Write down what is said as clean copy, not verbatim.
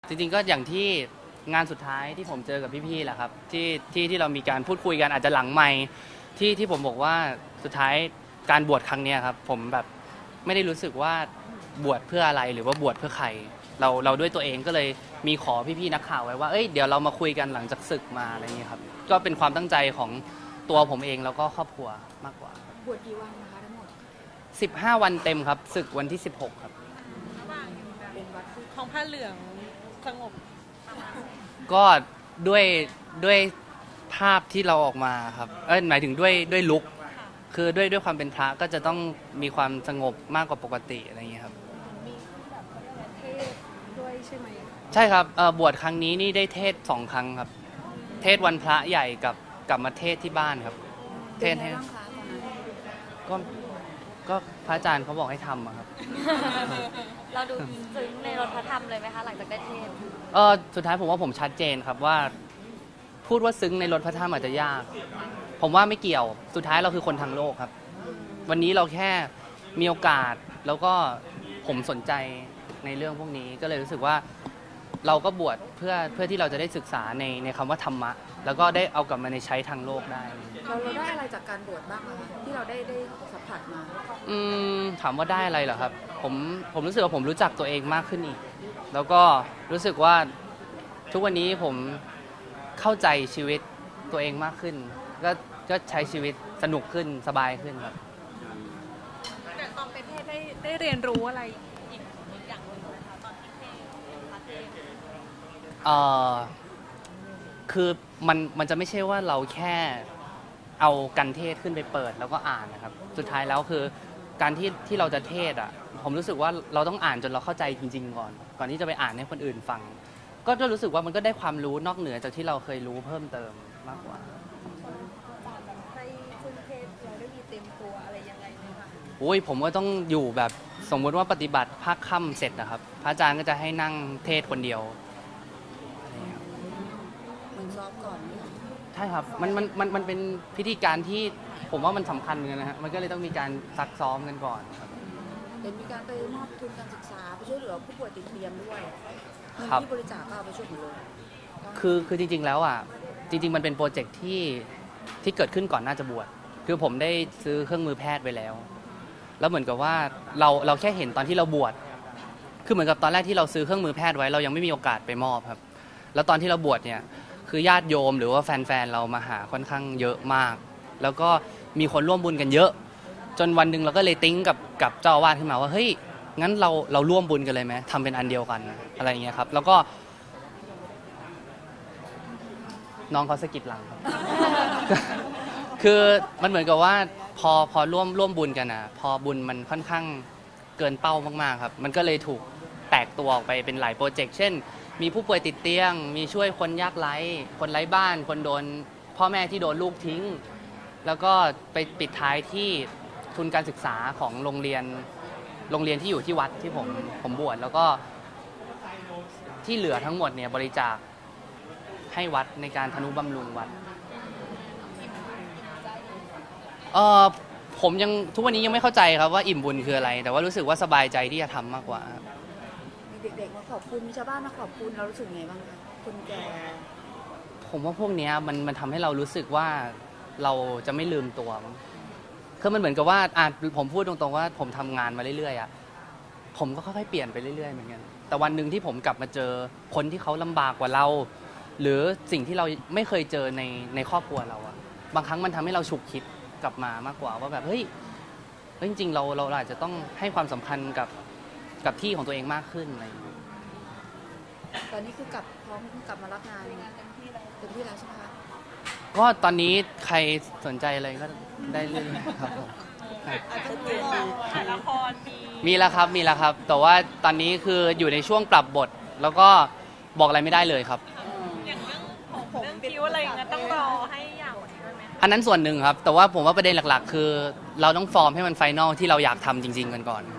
จริงๆก็อย่างที่งานสุดท้ายที่ผมเจอกับพี่ๆแหละครับที่เรามีการพูดคุยกันอาจจะหลังไมค์ที่ผมบอกว่าสุดท้ายการบวชครั้งนี้ครับผมแบบไม่ได้รู้สึกว่าบวชเพื่ออะไรหรือว่าบวชเพื่อใครเราด้วยตัวเองก็เลยมีขอพี่ๆนักข่าวไว้ว่าเอ้ยเดี๋ยวเรามาคุยกันหลังจากศึกมาอะไรอย่างเงี้ยครับก็เป็นความตั้งใจของตัวผมเองแล้วก็ครอบครัวมากกว่าบวชกี่วันนะคะทั้งหมด 15 วันเต็มครับศึกวันที่16ครับเป็นวัดที่ของผ้าเหลืองสงบก็ด้วยภาพที่เราออกมาครับหมายถึงด้วยลุคคือด้วยความเป็นพระก็จะต้องมีความสงบมากกว่าปกติอะไรอย่างเงี้ยครับมีแบบเทศด้วยใช่ไหมใช่ครับบวชครั้งนี้นี่ได้เทศ2 ครั้งครับเทศวันพระใหญ่กับกลับมาเทศที่บ้านครับเทศให้ก็พระอาจารย์เขาบอกให้ทำครับเราดูซึ้งในรถพระธรรมเลยไหมคะหลังจากได้เทศสุดท้ายผมว่าผมชัดเจนครับว่าพูดว่าซึ้งในรถพระธรรมอาจจะยากผมว่าไม่เกี่ยวสุดท้ายเราคือคนทางโลกครับวันนี้เราแค่มีโอกาสแล้วก็ผมสนใจในเรื่องพวกนี้ก็เลยรู้สึกว่าเราก็บวชเพื่อที่เราจะได้ศึกษาในคำว่าธรรมะแล้วก็ได้เอากลับมาในใช้ทางโลกได้เราได้อะไรจากการบวชบ้างคะที่เราได้สัมผัสมาถามว่าได้อะไรเหรอครับผมรู้สึกว่าผมรู้จักตัวเองมากขึ้นอีกแล้วก็รู้สึกว่าทุกวันนี้ผมเข้าใจชีวิตตัวเองมากขึ้นก็ใช้ชีวิตสนุกขึ้นสบายขึ้นครับแต่ตอนไปเทศได้เรียนรู้อะไรอีกอย่างหนึ่งไหมคะตอนที่เทศพระเทศคือมันจะไม่ใช่ว่าเราแค่เอากันเทศขึ้นไปเปิดแล้วก็อ่านนะครับสุดท้ายแล้วคือการที่เราจะเทศอ่ะผมรู้สึกว่าเราต้องอ่านจนเราเข้าใจจริงๆก่อนที่จะไปอ่านให้คนอื่นฟังก็จะรู้สึกว่ามันก็ได้ความรู้นอกเหนือจากที่เราเคยรู้เพิ่มเติมมากกว่าให้คุณเทศเราได้มีเต็มตัวอะไรยังไงไหมคะโอ้ยผมก็ต้องอยู่แบบสมมติว่าปฏิบัติภาคค่ำเสร็จนะครับพระอาจารย์ก็จะให้นั่งเทศคนเดียวมันซ้อมก่อนใช่ครับมันเป็นพิธีการที่ผมว่ามันสำคัญเหมือนกันนะฮะมันก็เลยต้องมีการซักซ้อมกันก่อนครับเห็นมีการไปมอบทุนการศึกษาไปช่วยเหลือผู้ป่วยติดเตียงด้วยที่บริจาคก็เอาไปช่วยหมดเลยคือจริงๆแล้วอ่ะจริงๆมันเป็นโปรเจกต์ที่เกิดขึ้นก่อนน่าจะบวชคือผมได้ซื้อเครื่องมือแพทย์ไว้แล้วเหมือนกับว่าเราแค่เห็นตอนที่เราบวชคือเหมือนกับตอนแรกที่เราซื้อเครื่องมือแพทย์ไว้เรายังไม่มีโอกาสไปมอบครับแล้วตอนที่เราบวชเนี่ยคือญาติโยมหรือว่าแฟนๆเรามาหาค่อนข้างเยอะมากแล้วก็มีคนร่วมบุญกันเยอะจนวันหนึ่งเราก็เลยติ้งกับเจ้าอาวาสขึ้นมาว่าเฮ้ยงั้นเราร่วมบุญกันเลยไหมทำเป็นอันเดียวกันอะไรอย่างเงี้ยครับแล้วก็น้องเขาสะกิดหลังครับ คือมันเหมือนกับว่าพอร่วมบุญกันนะพอบุญมันค่อนข้างเกินเป้ามากๆครับมันก็เลยถูกแตกตัวออกไปเป็นหลายโปรเจกต์เช่นมีผู้ป่วยติดเตียงมีช่วยคนยากไร้คนไร้บ้านคนโดนพ่อแม่ที่โดนลูกทิ้งแล้วก็ไปปิดท้ายที่ทุนการศึกษาของโรงเรียนที่อยู่ที่วัดที่ผมบวชแล้วก็ที่เหลือทั้งหมดเนี่ยบริจาคให้วัดในการทนุบำรุงวัดผมยังทุกวันนี้ยังไม่เข้าใจครับว่าอิ่มบุญคืออะไรแต่ว่ารู้สึกว่าสบายใจที่จะทำมากกว่ามีเด็กๆมาขอบคุณมีชาวบ้านมาขอบคุณเรารู้สึกไงบ้างคะคนแก่ผมว่าพวกนี้มันทำให้เรารู้สึกว่าเราจะไม่ลืมตัวคือมันเหมือนกับว่าผมพูดตรงๆว่าผมทำงานมาเรื่อยๆผมก็ค่อยๆเปลี่ยนไปเรื่อยๆเหมือนกันแต่วันหนึ่งที่ผมกลับมาเจอคนที่เขาลำบากกว่าเราหรือสิ่งที่เราไม่เคยเจอในครอบครัวเราอะบางครั้งมันทำให้เราฉุกคิดกลับมามากกว่าว่าแบบเฮ้ยจริงๆเราอาจจะต้องให้ความสำคัญกับที่ของตัวเองมากขึ้นอะไรตอนนี้คือกพร้อมกลับมารับงานเต็มที่แล้วใช่ไหมคะก็ตอนนี้ใครสนใจอะไรก็ได้เรื่อยๆครับผมอาจจะมีละครมีแล้วครับแต่ว่าตอนนี้คืออยู่ในช่วงปรับบทแล้วก็บอกอะไรไม่ได้เลยครับอย่างเรื่องคิ้วอะไรเงี้ยต้องรอให้ยาวด้วยไหมอันนั้นส่วนหนึ่งครับแต่ว่าผมว่าประเด็นหลักๆคือเราต้องฟอร์มให้มันไฟนอลที่เราอยากทำจริงๆกันก่อน